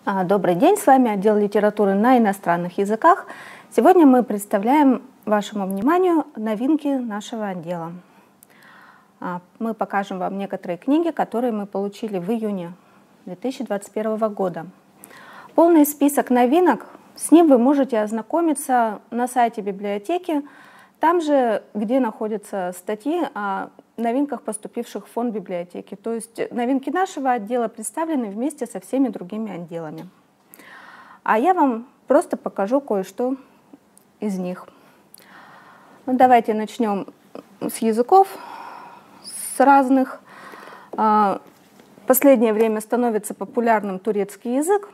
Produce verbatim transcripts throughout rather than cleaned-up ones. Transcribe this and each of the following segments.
Добрый день, с вами отдел литературы на иностранных языках. Сегодня мы представляем вашему вниманию новинки нашего отдела. Мы покажем вам некоторые книги, которые мы получили в июне две тысячи двадцать первого года. Полный список новинок, с ним вы можете ознакомиться на сайте библиотеки, там же, где находятся статьи о новинках, поступивших в фонд библиотеки. То есть новинки нашего отдела представлены вместе со всеми другими отделами. А я вам просто покажу кое-что из них. Ну, давайте начнем с языков, с разных. В последнее время становится популярным турецкий язык.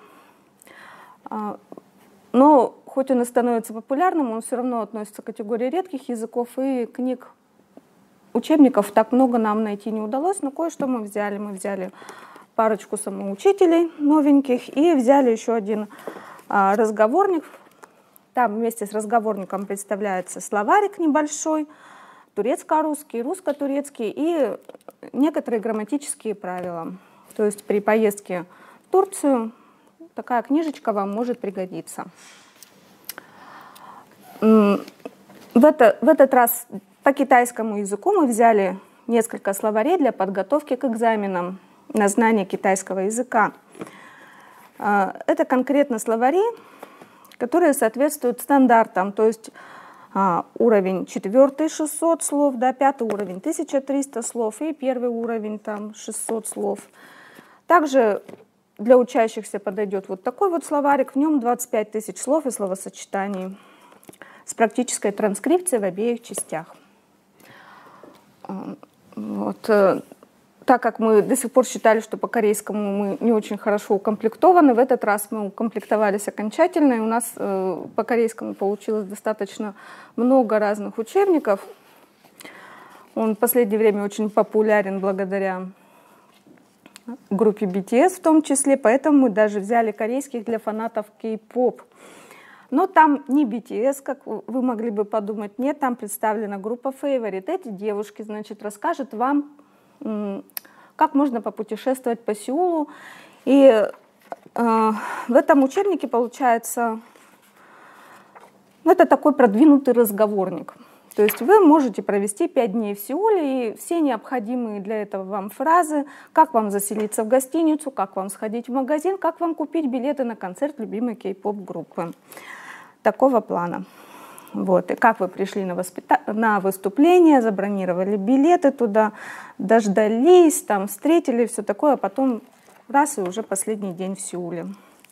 Но хоть он и становится популярным, он все равно относится к категории редких языков, и книг, учебников так много нам найти не удалось, но кое-что мы взяли. Мы взяли парочку самоучителей новеньких и взяли еще один а, разговорник. Там вместе с разговорником представляется словарик небольшой, турецко-русский, русско-турецкий и некоторые грамматические правила. То есть при поездке в Турцию такая книжечка вам может пригодиться. В, это, в этот раз по китайскому языку мы взяли несколько словарей для подготовки к экзаменам на знание китайского языка. Это конкретно словари, которые соответствуют стандартам, то есть уровень четвертый шестьсот слов, да, пятый уровень тысяча триста слов и первый уровень там шестьсот слов. Также для учащихся подойдет вот такой вот словарик, в нем двадцать пять тысяч слов и словосочетаний с практической транскрипцией в обеих частях. Вот. Так как мы до сих пор считали, что по корейскому мы не очень хорошо укомплектованы, в этот раз мы укомплектовались окончательно, и у нас э, по корейскому получилось достаточно много разных учебников. Он в последнее время очень популярен благодаря группе би ти эс в том числе, поэтому мы даже взяли корейских для фанатов кей-поп. Но там не би ти эс, как вы могли бы подумать, нет, там представлена группа Favorite. Эти девушки, значит, расскажут вам, как можно попутешествовать по Сеулу. И э, в этом учебнике получается, ну, это такой продвинутый разговорник. То есть вы можете провести пять дней в Сеуле, и все необходимые для этого вам фразы, как вам заселиться в гостиницу, как вам сходить в магазин, как вам купить билеты на концерт любимой кей-поп группы. Такого плана. Вот. И как вы пришли на, воспита... на выступление, забронировали билеты туда, дождались, там встретили, все такое, а потом раз и уже последний день в Сеуле.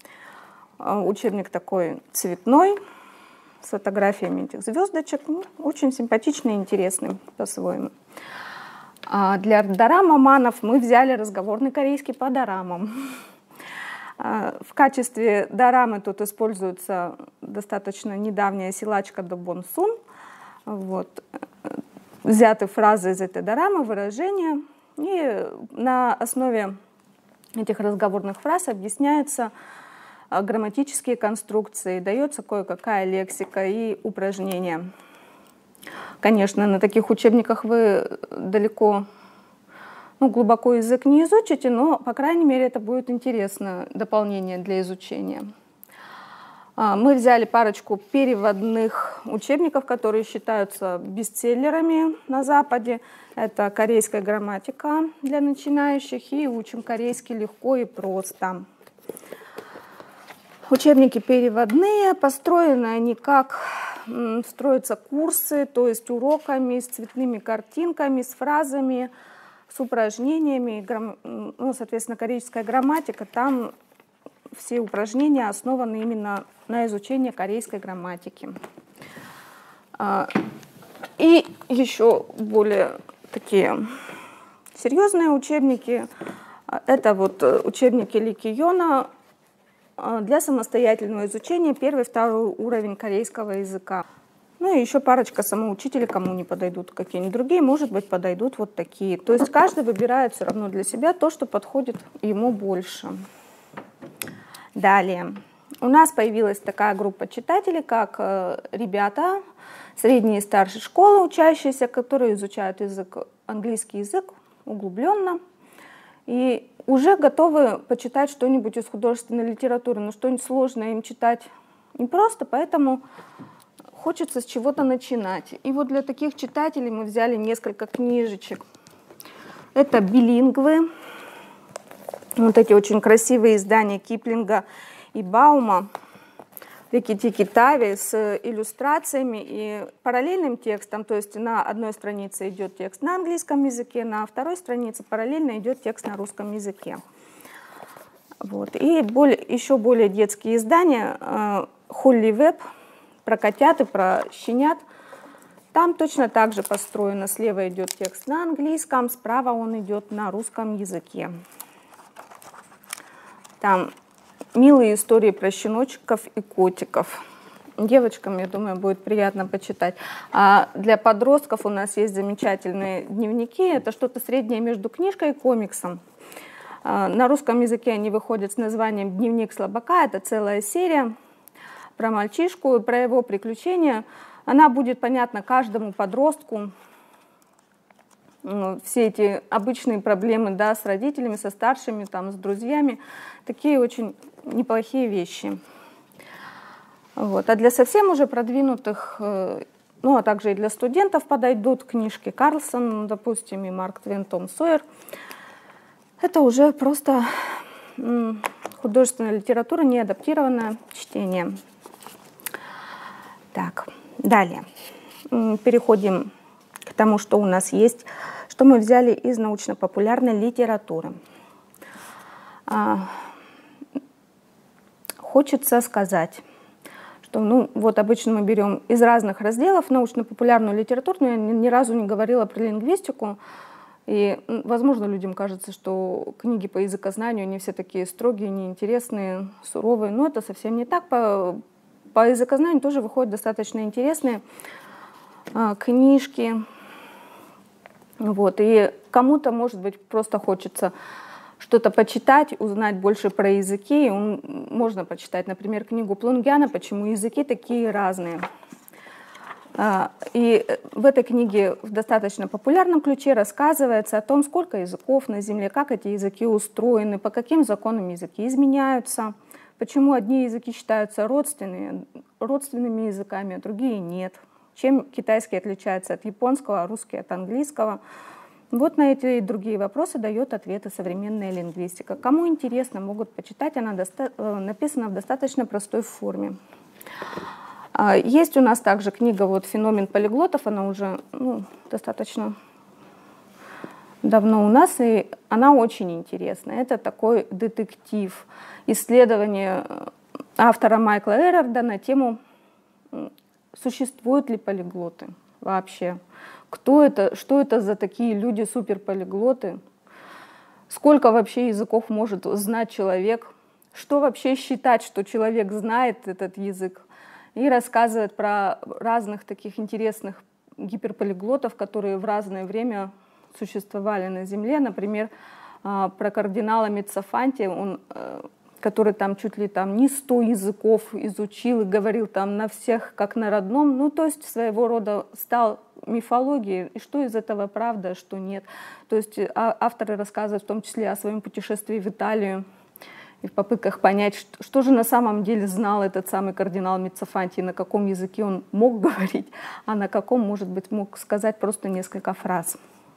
Учебник такой цветной, с фотографиями этих звездочек, ну, очень симпатичный и интересный по-своему. А для дорама-манов мы взяли разговорный корейский по дорамам. В качестве дорамы тут используется достаточно недавняя силачка до Бон Сун. Вот. Взяты фразы из этой дорамы, выражения, и на основе этих разговорных фраз объясняются грамматические конструкции, дается кое-какая лексика и упражнения. Конечно, на таких учебниках вы далеко, ну, глубоко язык не изучите, но, по крайней мере, это будет интересное дополнение для изучения. Мы взяли парочку переводных учебников, которые считаются бестселлерами на Западе. Это корейская грамматика для начинающих и учим корейский легко и просто. Учебники переводные, построены они как строятся курсы, то есть уроками, с цветными картинками, с фразами, с упражнениями. Ну, соответственно, корейская грамматика, там все упражнения основаны именно на изучении корейской грамматики. И еще более такие серьезные учебники. Это вот учебники Ли Ки-йона для самостоятельного изучения первый, второй уровень корейского языка. Ну и еще парочка самоучителей, кому не подойдут какие-нибудь другие, может быть, подойдут вот такие. То есть каждый выбирает все равно для себя то, что подходит ему больше. Далее. У нас появилась такая группа читателей, как ребята средней и старшей школы, учащиеся, которые изучают язык, английский язык углубленно. И уже готовы почитать что-нибудь из художественной литературы, но что-нибудь сложное им читать непросто, поэтому хочется с чего-то начинать. И вот для таких читателей мы взяли несколько книжечек. Это билингвы, вот эти очень красивые издания Киплинга и Баума, Рикки-Тикки-Тави с иллюстрациями и параллельным текстом, то есть на одной странице идет текст на английском языке, на второй странице параллельно идет текст на русском языке. Вот. И более, еще более детские издания, Холли Веб, про котят и про щенят. Там точно так же построено. Слева идет текст на английском, справа он идет на русском языке. Там милые истории про щеночков и котиков. Девочкам, я думаю, будет приятно почитать. А для подростков у нас есть замечательные дневники. Это что-то среднее между книжкой и комиксом. На русском языке они выходят с названием «Дневник слабака». Это целая серия про мальчишку и про его приключения. Она будет понятна каждому подростку. Все эти обычные проблемы, да, с родителями, со старшими, там, с друзьями. Такие очень неплохие вещи. Вот. А для совсем уже продвинутых, ну а также и для студентов подойдут книжки Карлсон, допустим, и Марк Твен, Том Сойер. Это уже просто художественная литература, не адаптированное чтение. Так, далее. Переходим к тому, что у нас есть, что мы взяли из научно-популярной литературы. Хочется сказать, что, ну, вот обычно мы берем из разных разделов научно-популярную литературу, но я ни, ни разу не говорила про лингвистику. И, возможно, людям кажется, что книги по языкознанию, они все такие строгие, неинтересные, суровые. Но это совсем не так. По, по языкознанию тоже выходят достаточно интересные а, книжки. Вот. И кому-то, может быть, просто хочется что-то почитать, узнать больше про языки. Можно почитать, например, книгу Плунгяна «Почему языки такие разные». И в этой книге в достаточно популярном ключе рассказывается о том, сколько языков на Земле, как эти языки устроены, по каким законам языки изменяются, почему одни языки считаются родственными, родственными языками, а другие нет, чем китайский отличается от японского, а русский от английского. Вот на эти и другие вопросы дает ответы современная лингвистика. Кому интересно, могут почитать, она написана в достаточно простой форме. Есть у нас также книга вот «Феномен полиглотов», она уже ну, достаточно давно у нас, и она очень интересная. Это такой детектив, исследование автора Майкла Эрарда на тему, существуют ли полиглоты вообще, кто это, что это за такие люди суперполиглоты, сколько вообще языков может знать человек, что вообще считать, что человек знает этот язык. И рассказывает про разных таких интересных гиперполиглотов, которые в разное время существовали на Земле. Например, про кардинала Меццофанти, он, который там чуть ли там не сто языков изучил и говорил там на всех как на родном. Ну, то есть своего рода стал мифологией. И что из этого правда, что нет. То есть авторы рассказывают в том числе о своем путешествии в Италию, и в попытках понять, что, что же на самом деле знал этот самый кардинал Меццофанти, на каком языке он мог говорить, а на каком, может быть, мог сказать просто несколько фраз.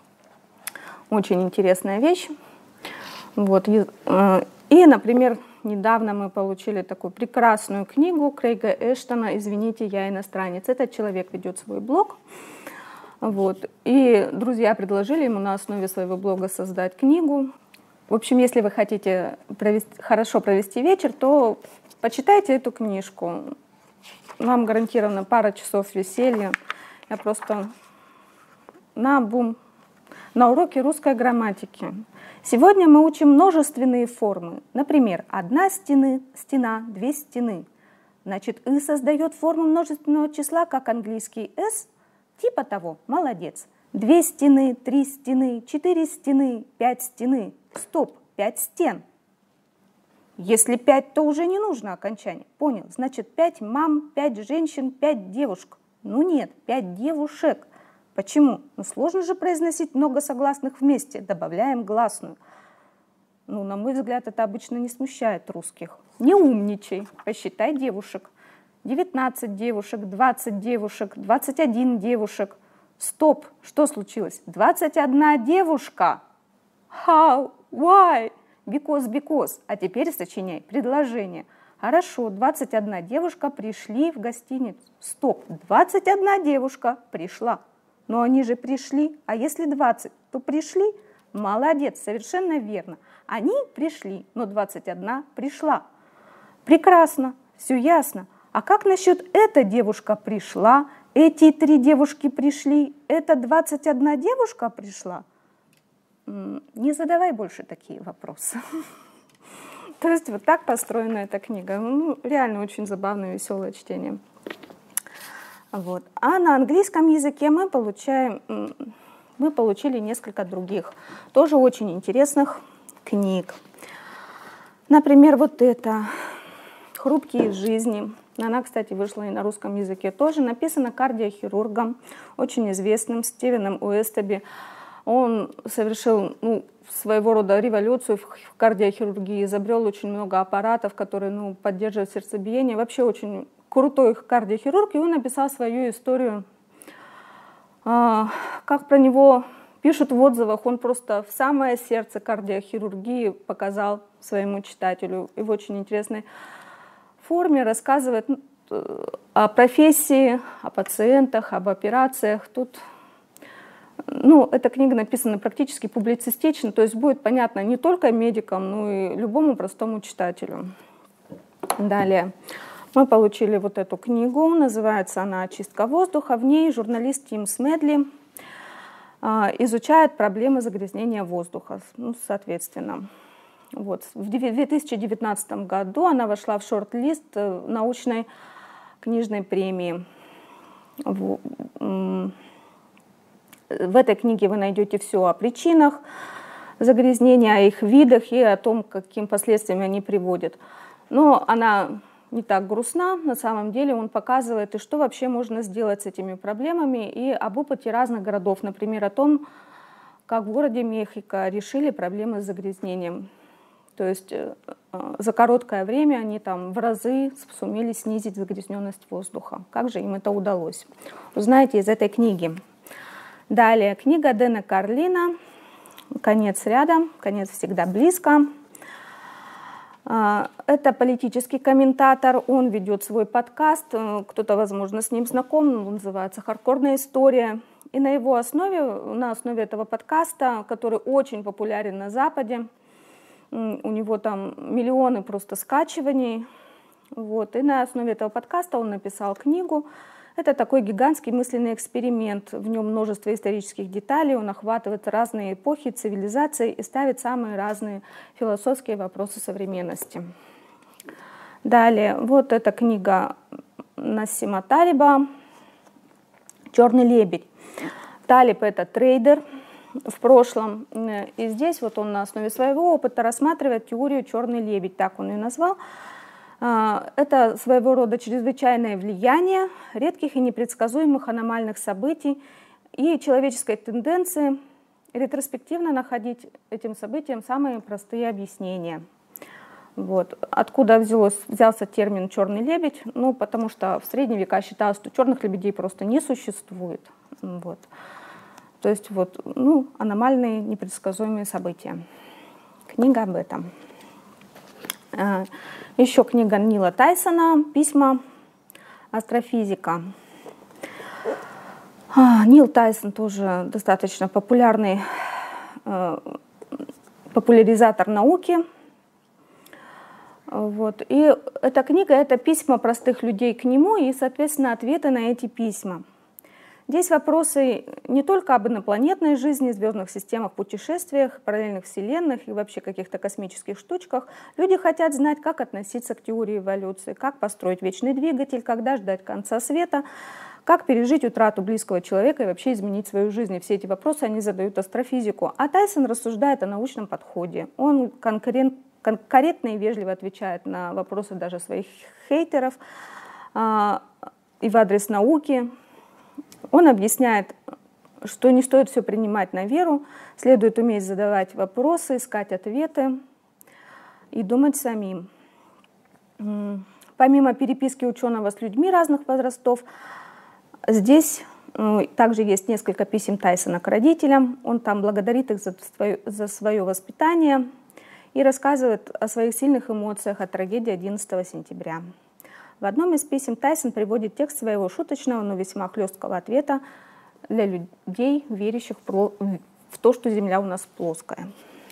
Очень интересная вещь. Вот. И, и, например, недавно мы получили такую прекрасную книгу Крейга Эштона «Извините, я иностранец». Этот человек ведет свой блог. Вот. И друзья предложили ему на основе своего блога создать книгу. В общем, если вы хотите провести, хорошо провести вечер, то почитайте эту книжку. Вам гарантирована пара часов веселья. Я просто наобум на уроке русской грамматики. Сегодня мы учим множественные формы. Например, одна стены, стена, две стены. Значит, «и» создает форму множественного числа, как английский «s». Типа того, молодец. Две стены, три стены, четыре стены, пять стены. Стоп, пять стен. Если пять, то уже не нужно окончание. Понял? Значит, пять мам, пять женщин, пять девушек. Ну нет, пять девушек. Почему? Ну сложно же произносить много согласных вместе. Добавляем гласную. Ну, на мой взгляд, это обычно не смущает русских. Не умничай, посчитай девушек. девятнадцать девушек, двадцать девушек, двадцать один девушек. Стоп, что случилось? двадцать одна девушка. How? Why? Because, because. А теперь сочиняй предложение. Хорошо, двадцать одна девушка пришли в гостиницу. Стоп, двадцать одна девушка пришла. Но они же пришли. А если двадцать, то пришли? Молодец, совершенно верно. Они пришли, но двадцать одна пришла. Прекрасно, все ясно. А как насчет эта девушка пришла, эти три девушки пришли, эта двадцать одна девушка пришла? Не задавай больше такие вопросы. То есть вот так построена эта книга. Ну, реально очень забавное, веселое чтение. Вот. А на английском языке мы получаем, мы получили несколько других, тоже очень интересных книг. Например, вот это «Хрупкие жизни». Она, кстати, вышла и на русском языке тоже. Написана кардиохирургом, очень известным Стивеном Уэстеби. Он совершил ну, своего рода революцию в кардиохирургии, изобрел очень много аппаратов, которые ну, поддерживают сердцебиение. Вообще очень крутой кардиохирург, и он написал свою историю. Как про него пишут в отзывах, он просто в самое сердце кардиохирургии показал своему читателю. И в очень интересной форме рассказывает о профессии, о пациентах, об операциях. Тут, ну, эта книга написана практически публицистично, то есть будет понятно не только медикам, но и любому простому читателю. Далее. Мы получили вот эту книгу, называется она «Очистка воздуха». В ней журналист Тим Смедли изучает проблемы загрязнения воздуха, ну, соответственно. Вот. В две тысячи девятнадцатом году она вошла в шорт-лист научной книжной премии. В, в этой книге вы найдете все о причинах загрязнения, о их видах и о том, каким последствиям они приводят. Но она не так грустна, на самом деле он показывает, и что вообще можно сделать с этими проблемами, и об опыте разных городов, например, о том, как в городе Мехико решили проблемы с загрязнением. То есть за короткое время они там в разы сумели снизить загрязненность воздуха. Как же им это удалось? Узнаете из этой книги. Далее, книга Дэна Карлина «Конец ряда», «Конец всегда близко». Это политический комментатор, он ведет свой подкаст, кто-то, возможно, с ним знаком, он называется «Хардкорная история». И на его основе, на основе этого подкаста, который очень популярен на Западе, у него там миллионы просто скачиваний, вот, и на основе этого подкаста он написал книгу. Это такой гигантский мысленный эксперимент, в нем множество исторических деталей, он охватывает разные эпохи, цивилизации и ставит самые разные философские вопросы современности. Далее, вот эта книга Нассима Талиба «Черный лебедь». Талиб — это трейдер в прошлом, и здесь вот он на основе своего опыта рассматривает теорию «Черный лебедь», так он ее назвал. Это своего рода чрезвычайное влияние редких и непредсказуемых аномальных событий и человеческой тенденции ретроспективно находить этим событиям самые простые объяснения. Вот. Откуда взялось, взялся термин «черный лебедь»? Ну, потому что в средние века считалось, что черных лебедей просто не существует. Вот. То есть вот, ну, аномальные непредсказуемые события. Книга об этом. Еще книга Нила Тайсона «Письма астрофизика». Нил Тайсон тоже достаточно популярный популяризатор науки. Вот. И эта книга — это письма простых людей к нему и, соответственно, ответы на эти письма. Здесь вопросы не только об инопланетной жизни, звездных системах, путешествиях, параллельных вселенных и вообще каких-то космических штучках. Люди хотят знать, как относиться к теории эволюции, как построить вечный двигатель, когда ждать конца света, как пережить утрату близкого человека и вообще изменить свою жизнь. И все эти вопросы они задают астрофизику. А Тайсон рассуждает о научном подходе. Он конкурент, корректно и вежливо отвечает на вопросы даже своих хейтеров а, и в адрес науки. Он объясняет, что не стоит все принимать на веру, следует уметь задавать вопросы, искать ответы. и думать самим. Помимо переписки ученого с людьми разных возрастов, здесь также есть несколько писем Тайсона к родителям. Он там благодарит их за свое, за свое воспитание и рассказывает о своих сильных эмоциях от трагедии одиннадцатого сентября. В одном из писем Тайсон приводит текст своего шуточного, но весьма хлесткого ответа для людей, верящих в то, что Земля у нас плоская.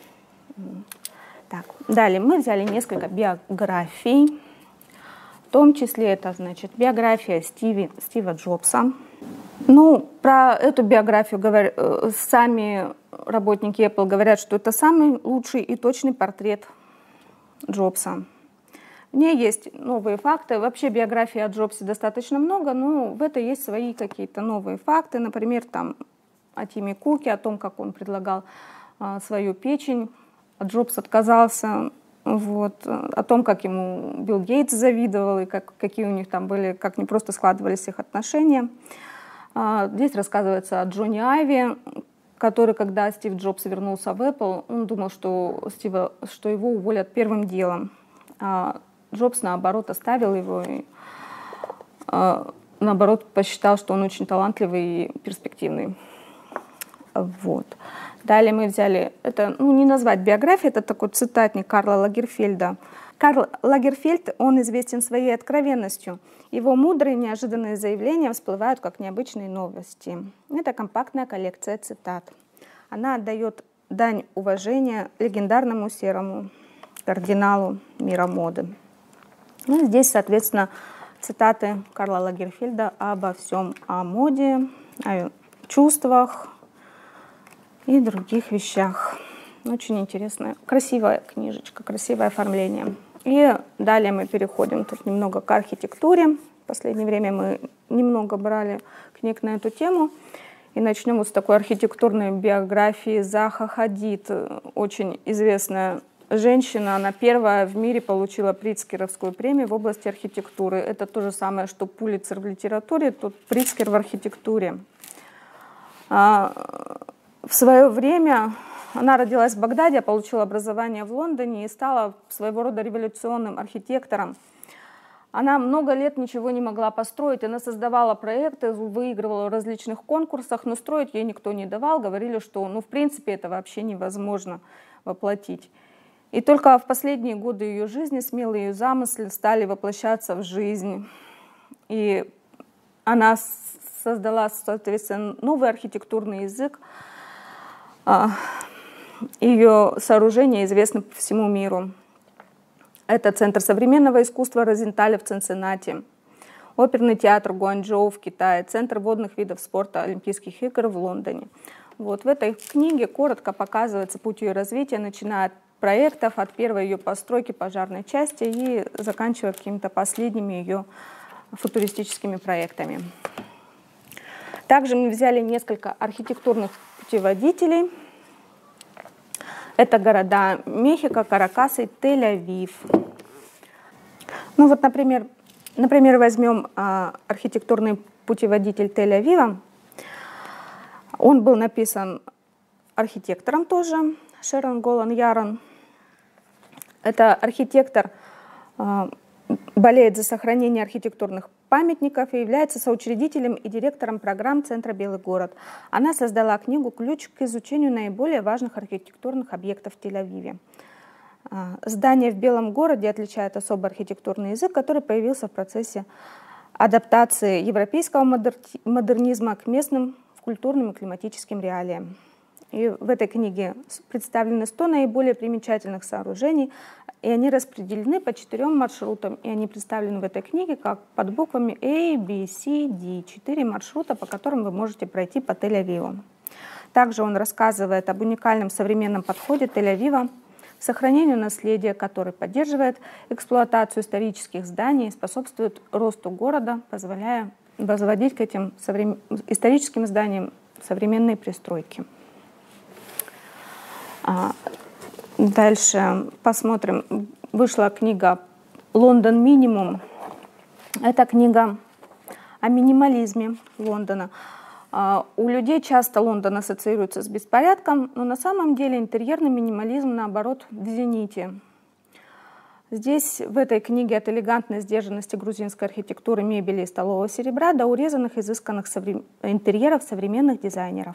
Так, далее мы взяли несколько биографий. В том числе это, значит, биография Стиви, Стива Джобса. Ну, про эту биографию говор... сами работники Apple говорят, что это самый лучший и точный портрет Джобса. В ней есть новые факты. Вообще биографии о Джобсе достаточно много, но в этой есть свои какие-то новые факты. Например, там о Тиме Куке, о том, как он предлагал а, свою печень. Джобс отказался. Вот, о том, как ему Билл Гейтс завидовал, и как, какие у них там были, как не просто складывались их отношения. А, здесь рассказывается о Джонни Айве, который, когда Стив Джобс вернулся в Apple, он думал, что, Стива, что его уволят первым делом. А Джобс, наоборот, оставил его и, а, наоборот, посчитал, что он очень талантливый и перспективный. Вот. Далее мы взяли, это, ну, не назвать биографией, это такой цитатник Карла Лагерфельда. Карл Лагерфельд, он известен своей откровенностью. Его мудрые, неожиданные заявления всплывают как необычные новости. Это компактная коллекция цитат. Она отдает дань уважения легендарному серому кардиналу мира моды. Ну, здесь, соответственно, цитаты Карла Лагерфельда обо всем, о моде, о чувствах и других вещах. Очень интересная, красивая книжечка, красивое оформление. И далее мы переходим тут немного к архитектуре. В последнее время мы немного брали книг на эту тему. И начнем вот с такой архитектурной биографии Заха Хадид. Очень известная женщина. Она первая в мире получила Притцкеровскую премию в области архитектуры. Это то же самое, что Пулитцер в литературе, тут Притцкер в архитектуре. В свое время она родилась в Багдаде, получила образование в Лондоне и стала своего рода революционным архитектором. Она много лет ничего не могла построить, она создавала проекты, выигрывала в различных конкурсах, но строить ей никто не давал, говорили, что ну, в принципе это вообще невозможно воплотить. И только в последние годы ее жизни смелые ее замыслы стали воплощаться в жизнь. И она создала, соответственно, новый архитектурный язык. Ее сооружения известны по всему миру. Это Центр современного искусства Розенталя в Цинциннати, Оперный театр Гуанчжоу в Китае, Центр водных видов спорта Олимпийских игр в Лондоне. Вот в этой книге коротко показывается путь ее развития, начиная от проектов, от первой ее постройки пожарной части и заканчивая какими-то последними ее футуристическими проектами. Также мы взяли несколько архитектурных путеводителей. Это города Мехико, Каракас и Тель-Авив. Ну вот, например, например возьмем а, архитектурный путеводитель Тель-Авива. Он был написан архитектором тоже, Шерон Голан Ярон. Это архитектор, а, болеет за сохранение архитектурных памятников и является соучредителем и директором программ Центра «Белый город». Она создала книгу «Ключ к изучению наиболее важных архитектурных объектов в Тель-Авиве». Здание в Белом городе отличает особый архитектурный язык, который появился в процессе адаптации европейского модернизма к местным культурным и климатическим реалиям. И в этой книге представлены сто наиболее примечательных сооружений, и они распределены по четырем маршрутам. И они представлены в этой книге как под буквами A, B, C, D. Четыре маршрута, по которым вы можете пройти по Тель-Авиву. Также он рассказывает об уникальном современном подходе Тель-Авива к сохранению наследия, который поддерживает эксплуатацию исторических зданий и способствует росту города, позволяя возводить к этим соврем... историческим зданиям современные пристройки. Дальше посмотрим. Вышла книга «Лондон минимум». Это книга о минимализме Лондона. У людей часто Лондон ассоциируется с беспорядком, но на самом деле интерьерный минимализм, наоборот, в зените. Здесь, в этой книге, от элегантной сдержанности грузинской архитектуры, мебели и столового серебра до урезанных, изысканных соврем... интерьеров современных дизайнеров.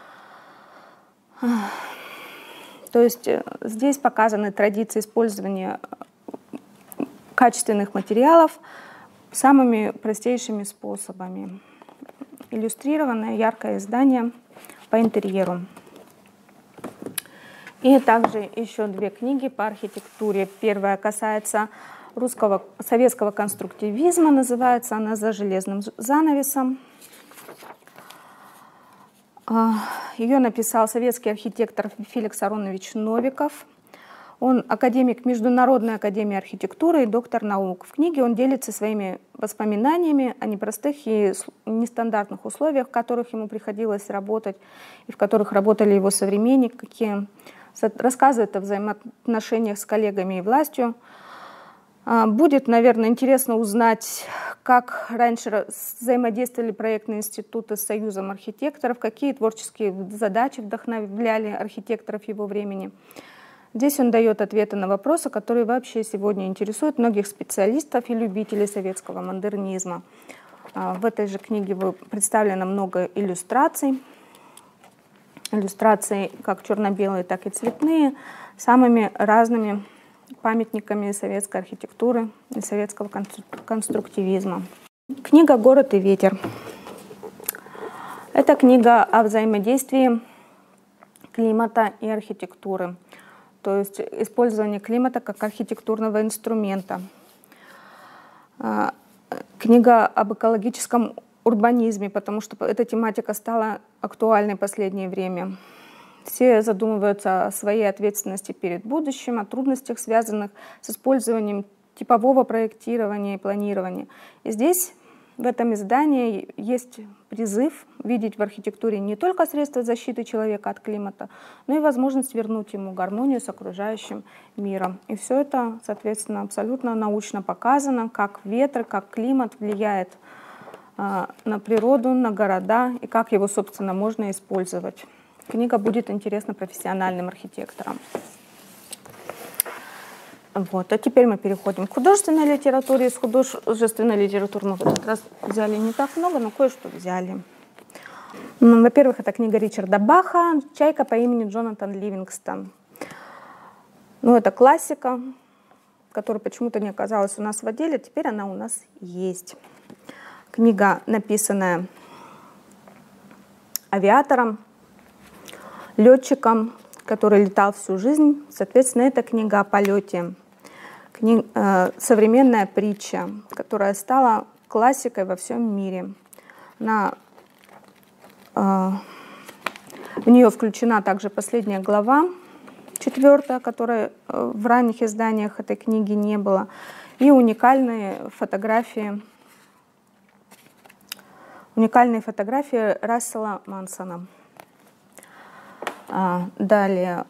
То есть здесь показаны традиции использования качественных материалов самыми простейшими способами. Иллюстрированное яркое издание по интерьеру. И также еще две книги по архитектуре. Первая касается русского, советского конструктивизма, называется она «За железным занавесом». Ее написал советский архитектор Феликс Аронович Новиков. Он академик Международной академии архитектуры и доктор наук. В книге он делится своими воспоминаниями о непростых и нестандартных условиях, в которых ему приходилось работать, и в которых работали его современники. Рассказывает о взаимоотношениях с коллегами и властью. Будет, наверное, интересно узнать, как раньше взаимодействовали проектные институты с Союзом архитекторов, какие творческие задачи вдохновляли архитекторов его времени. Здесь он дает ответы на вопросы, которые вообще сегодня интересуют многих специалистов и любителей советского модернизма. В этой же книге представлено много иллюстраций. Иллюстрации как черно-белые, так и цветные, самыми разными памятниками советской архитектуры и советского конструктивизма. Книга «Город и ветер». Это книга о взаимодействии климата и архитектуры, то есть использование климата как архитектурного инструмента. Книга об экологическом урбанизме, потому что эта тематика стала актуальной в последнее время. Все задумываются о своей ответственности перед будущим, о трудностях, связанных с использованием типового проектирования и планирования. И здесь, в этом издании, есть призыв видеть в архитектуре не только средства защиты человека от климата, но и возможность вернуть ему гармонию с окружающим миром. И все это, соответственно, абсолютно научно показано, как ветер, как климат влияет а, на природу, на города, и как его, собственно, можно использовать. Книга будет интересна профессиональным архитекторам. Вот. А теперь мы переходим к художественной литературе. Из художественной литературы мы в этот раз взяли не так много, но кое-что взяли. Ну, во-первых, это книга Ричарда Баха «Чайка по имени Джонатан Ливингстон». Ну, это классика, которая почему-то не оказалась у нас в отделе, теперь она у нас есть. Книга, написанная авиатором, летчиком, который летал всю жизнь. Соответственно, это книга о полете. Кни... Э, современная притча, которая стала классикой во всем мире. Она, э, в нее включена также последняя глава, четвертая, которой э, в ранних изданиях этой книги не было, и уникальные фотографии, уникальные фотографии Рассела Мансона. А, далее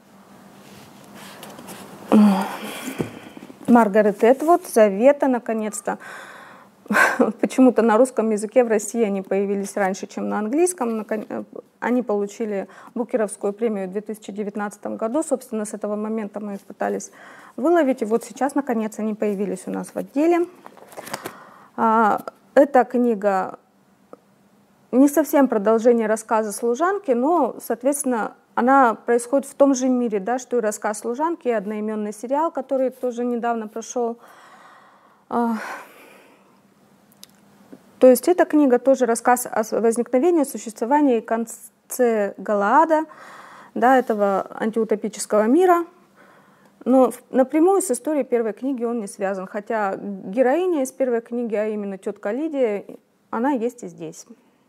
Маргарет Этвуд «Завета», наконец-то. Почему-то на русском языке в России они появились раньше, чем на английском. Они получили Букеровскую премию в две тысячи девятнадцатом году. Собственно, с этого момента мы их пытались выловить. И вот сейчас, наконец, они появились у нас в отделе. А, эта книга не совсем продолжение рассказа служанки, но, соответственно, она происходит в том же мире, да, что и рассказ служанки, и одноименный сериал, который тоже недавно прошел. То есть эта книга тоже рассказ о возникновении, существовании и конце Галаада, да, этого антиутопического мира. Но напрямую с историей первой книги он не связан, хотя героиня из первой книги, а именно тетка Лидия, она есть и здесь.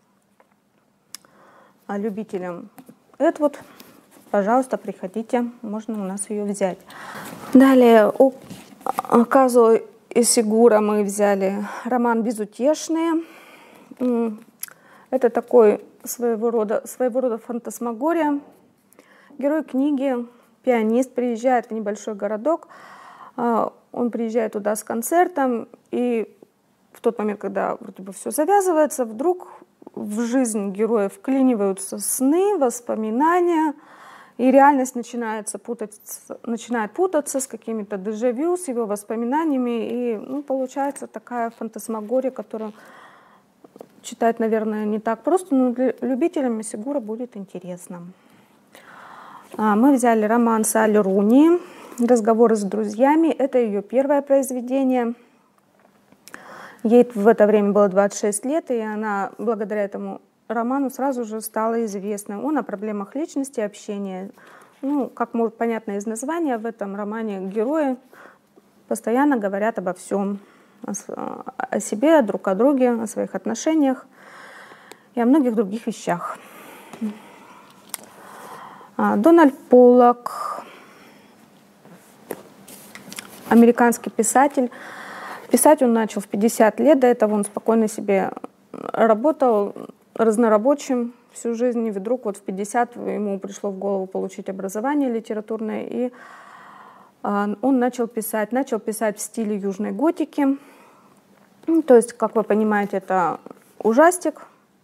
А любителям Этвуд, пожалуйста, приходите, можно у нас ее взять. Далее у Казуо Исигура мы взяли роман «Безутешные». Это такой своего рода, своего рода фантасмагория. Герой книги, пианист, приезжает в небольшой городок. Он приезжает туда с концертом, и в тот момент, когда вроде бы все завязывается, вдруг в жизнь героя вклиниваются сны, воспоминания, И реальность начинается путать, начинает путаться с какими-то дежавю, с его воспоминаниями. И ну, получается такая фантасмагория, которую читать, наверное, не так просто, но для любителям Сегура будет интересно. Мы взяли роман Салли Руни «Разговоры с друзьями». Это ее первое произведение. Ей в это время было двадцать шесть лет, и она благодаря этому роману сразу же стала известна. Он о проблемах личности, общения. Ну, как может понятно из названия, в этом романе герои постоянно говорят обо всем. О, о себе, друг о друге, о своих отношениях и о многих других вещах. Дональд Поллок, американский писатель. Писать он начал в пятьдесят лет, до этого он спокойно себе работал разнорабочим всю жизнь, и вдруг вот в пятьдесят ему пришло в голову получить образование литературное, и он начал писать, начал писать в стиле южной готики. Ну, то есть, как вы понимаете, это ужастик,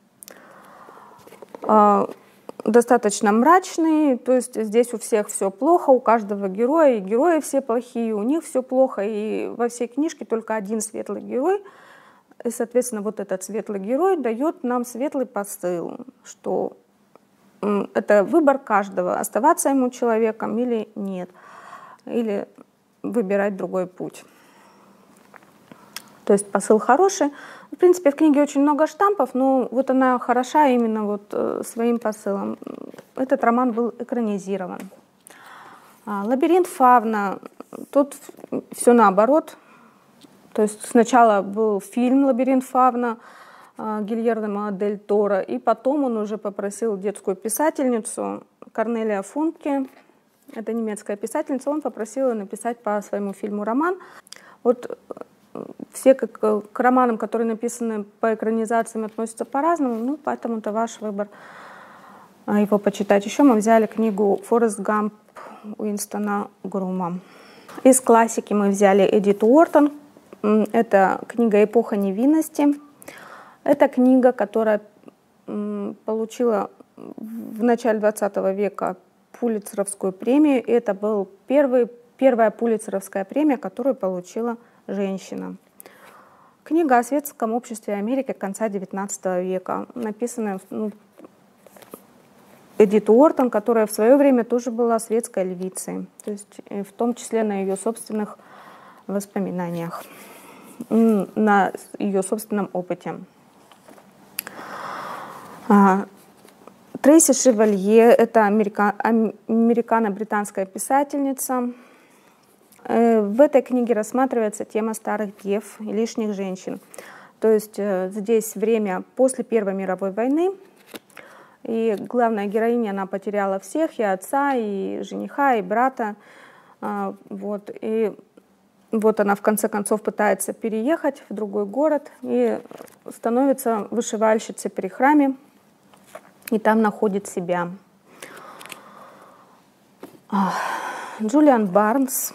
достаточно мрачный, то есть здесь у всех все плохо, у каждого героя, и герои все плохие, у них все плохо, и во всей книжке только один светлый герой, и, соответственно, вот этот светлый герой дает нам светлый посыл, что это выбор каждого, оставаться ему человеком или нет, или выбирать другой путь. То есть посыл хороший. В принципе, в книге очень много штампов, но вот она хороша именно вот э, своим посылом. Этот роман был экранизирован. А, «Лабиринт Фавна». Тут все наоборот. То есть сначала был фильм «Лабиринт Фавна» э, Гильермо дель Торо, и потом он уже попросил детскую писательницу Корнелия Функе, это немецкая писательница, он попросил ее написать по своему фильму роман. Вот все как, к романам, которые написаны по экранизациям, относятся по-разному, ну, поэтому это ваш выбор его почитать. Еще мы взяли книгу «Форест Гамп» Уинстона Грума. Из классики мы взяли Эдит Уортон. Это книга «Эпоха невинности». Это книга, которая получила в начале двадцатого века Пулитцеровскую премию. И это был первый, первая Пулитцеровская премия, которую получила женщина. Книга о светском обществе Америки конца девятнадцатого века, написанная ну, Эдит Уортон, которая в свое время тоже была светской львицей, то есть в том числе на ее собственных воспоминаниях, на ее собственном опыте. Трейси Шевалье – это америка... американо-британская писательница. В этой книге рассматривается тема старых дев и лишних женщин. То есть здесь время после Первой мировой войны, и главная героиня, она потеряла всех, и отца, и жениха, и брата. Вот. И вот она в конце концов пытается переехать в другой город и становится вышивальщицей при храме, и там находит себя. Джулиан Барнс.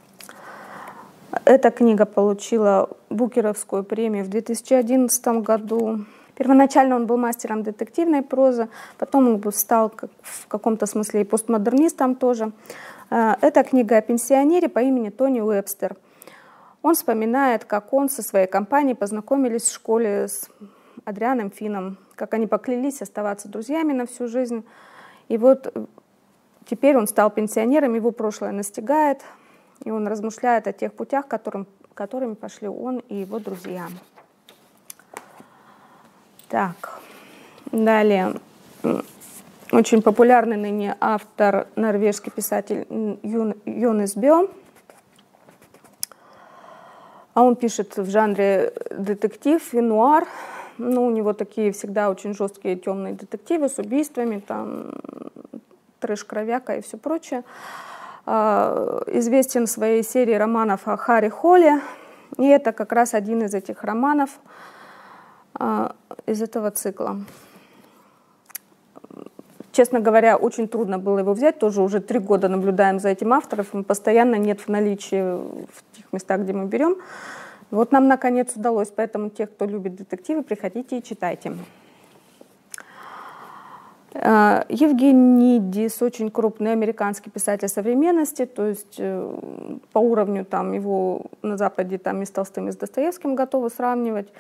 Эта книга получила Букеровскую премию в две тысячи одиннадцатом году. Первоначально он был мастером детективной прозы, потом он стал в каком-то смысле и постмодернистом тоже. Это книга о пенсионере по имени Тони Уэбстер. Он вспоминает, как он со своей компанией познакомились в школе с Адрианом Фином, как они поклялись оставаться друзьями на всю жизнь. И вот теперь он стал пенсионером, его прошлое настигает, и он размышляет о тех путях, которым, которыми пошли он и его друзья. Так, далее. Очень популярный ныне автор, норвежский писатель Йонес Бё. А он пишет в жанре детектив и нуар. Ну, у него такие всегда очень жесткие темные детективы с убийствами, там, трэш-кровяка и все прочее. Известен своей серией романов о Харри Холле, и это как раз один из этих романов из этого цикла. Честно говоря, очень трудно было его взять, тоже уже три года наблюдаем за этим автором, постоянно нет в наличии в тех местах, где мы берем. Вот нам наконец удалось, поэтому те, кто любит детективы, приходите и читайте. Евгенидис очень крупный американский писатель современности, то есть по уровню там его на Западе там и с Толстым, и с Достоевским готовы сравнивать.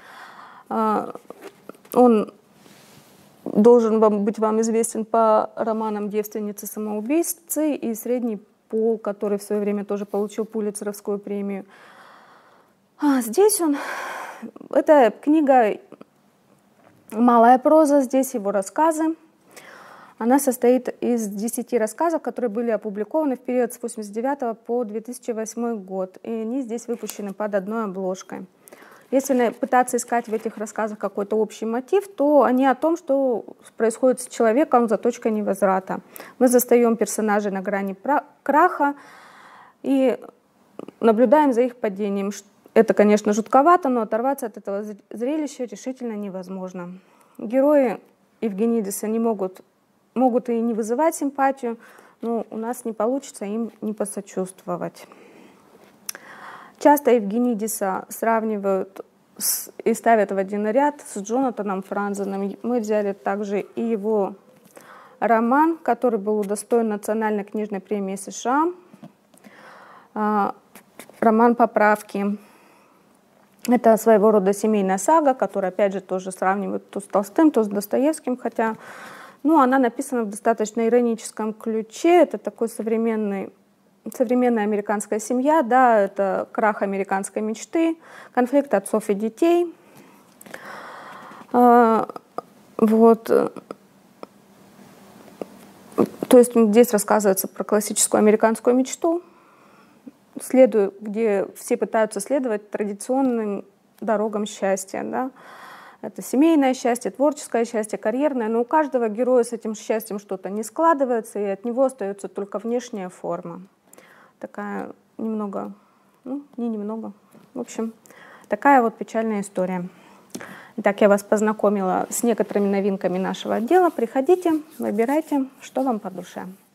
Он должен вам, быть вам известен по романам «Девственницы-самоубийцы» и «Средний пол», который в свое время тоже получил Пулитцеровскую премию. А здесь он, эта книга «Малая проза», здесь его рассказы. Она состоит из десяти рассказов, которые были опубликованы в период с восемьдесят девятого по две тысячи восьмой год. И они здесь выпущены под одной обложкой. Если пытаться искать в этих рассказах какой-то общий мотив, то они о том, что происходит с человеком за точкой невозврата. Мы застаем персонажей на грани краха и наблюдаем за их падением. Это, конечно, жутковато, но оторваться от этого зрелища решительно невозможно. Герои Евгенидиса не могут, могут и не вызывать симпатию, но у нас не получится им не посочувствовать. Часто Евгенидиса сравнивают с, и ставят в один ряд с Джонатаном Франзеном. Мы взяли также и его роман, который был удостоен Национальной книжной премии США, а, роман «Поправки». Это своего рода семейная сага, которая, опять же, тоже сравнивают то с Толстым, то с Достоевским, хотя ну, она написана в достаточно ироническом ключе. Это такой современный Современная американская семья, да, это крах американской мечты, конфликт отцов и детей. А, вот. То есть здесь рассказывается про классическую американскую мечту, следуя, где все пытаются следовать традиционным дорогам счастья. Да. Это семейное счастье, творческое счастье, карьерное, но у каждого героя с этим счастьем что-то не складывается, и от него остается только внешняя форма. Такая немного, ну, не немного, в общем, такая вот печальная история. Итак, я вас познакомила с некоторыми новинками нашего отдела. Приходите, выбирайте, что вам по душе.